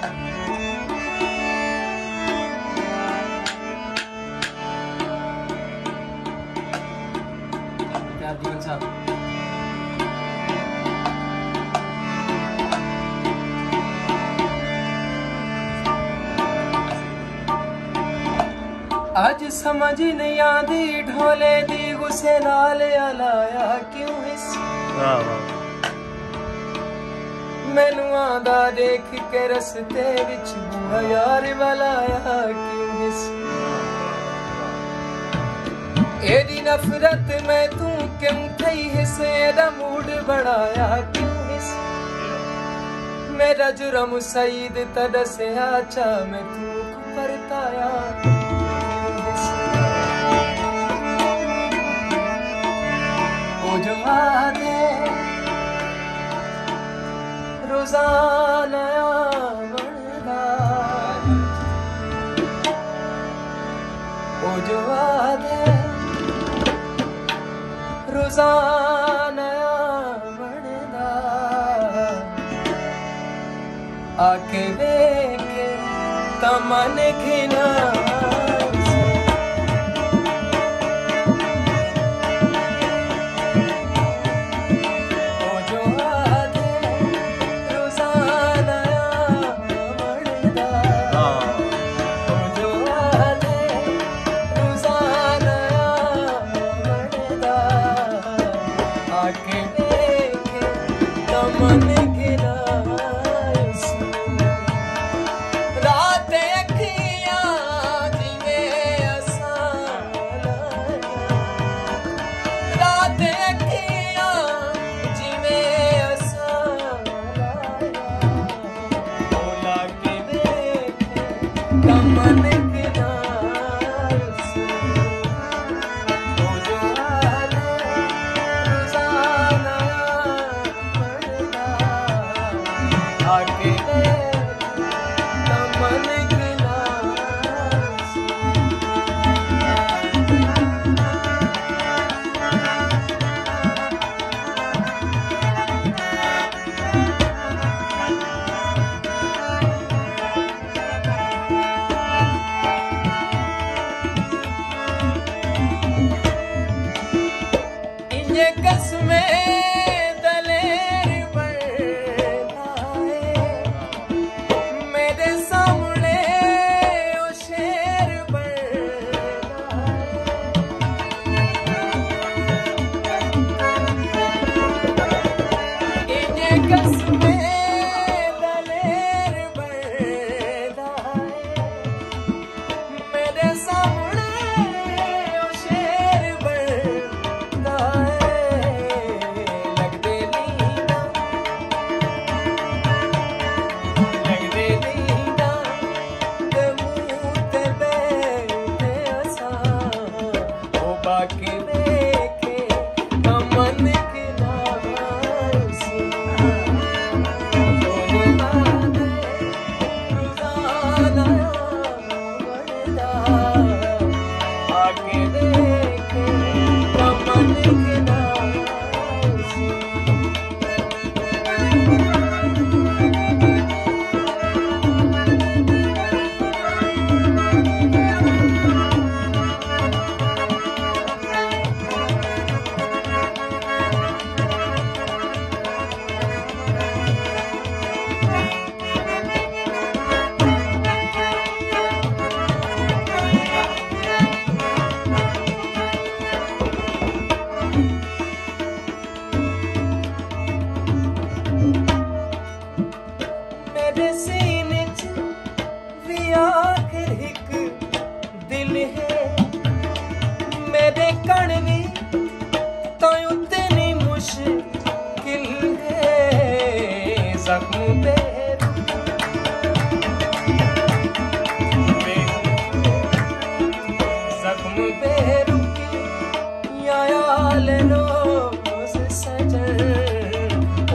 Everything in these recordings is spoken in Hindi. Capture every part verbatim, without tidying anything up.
आज समझ नहीं आंदी ढोले दी गुस्से नाल अलाया क्यों इस मैनू आंदा देख के रस्ते विच बूढ़ा यार वलाया क्यों इस एदी नफरत मैं तू क्यों थई हिस्से दा मूड बनाया क्यों इस मेरा जुर्म सईद तदस्या चा मैं तू परताया जो आदे रोजाना बनदा ओ जो आदे रोजाना बनदा आके देखे तमन घिना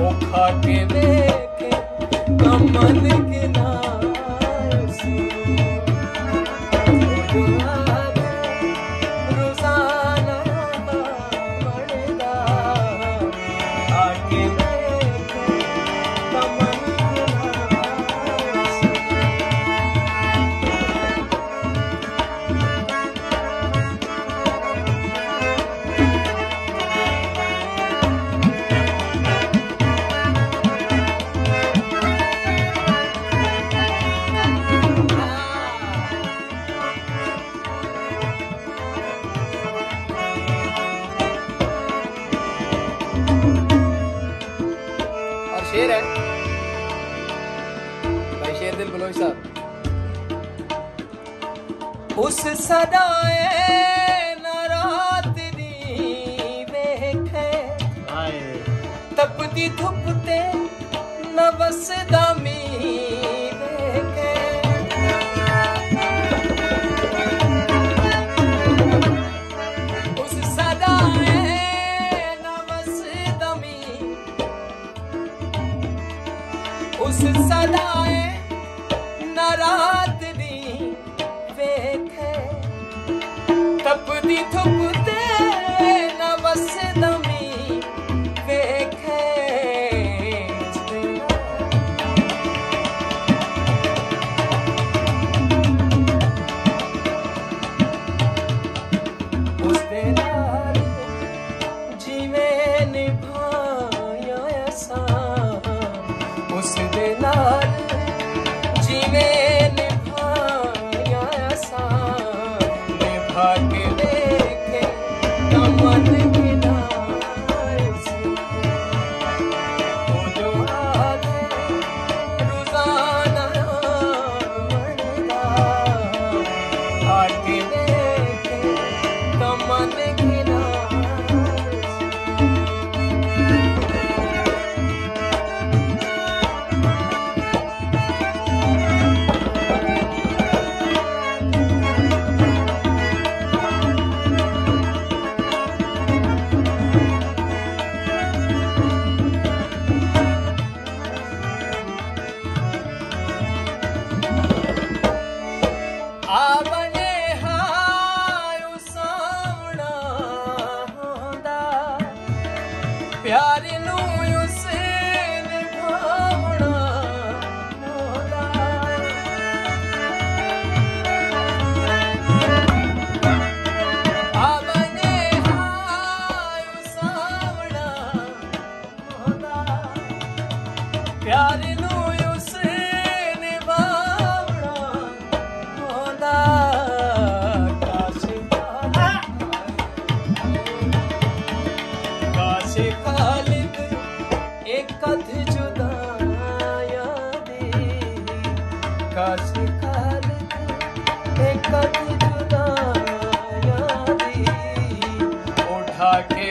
के देखे मन के नाम शेर दिल बलोच साहब। उस सदाए न रात दी वेखे तपदी धुप ते न वसदा मी वेखे। उस सदाए न वसदा मी, उस सदाए न रात दी वेखे तपदी धुप ते न वसदा मी वेखे। उसदे नाल जिवें निभाया असां, उसदे नाल जिवें निभाया असां, निभा के देखे न मन गिनाए सी। वो जो आदे रोज़ाना बनदा, आके देखे न मन गिनाए सी। आवने हायो सावना होंदा, प्यार नू उस निभावना होंदा। आवने हायो सावना होंदा, प्यार नू उस निभावना होंदा। काश खालिद एक अध जुदाया दी, काश खालिद एक अध जुदाया दी, उठा के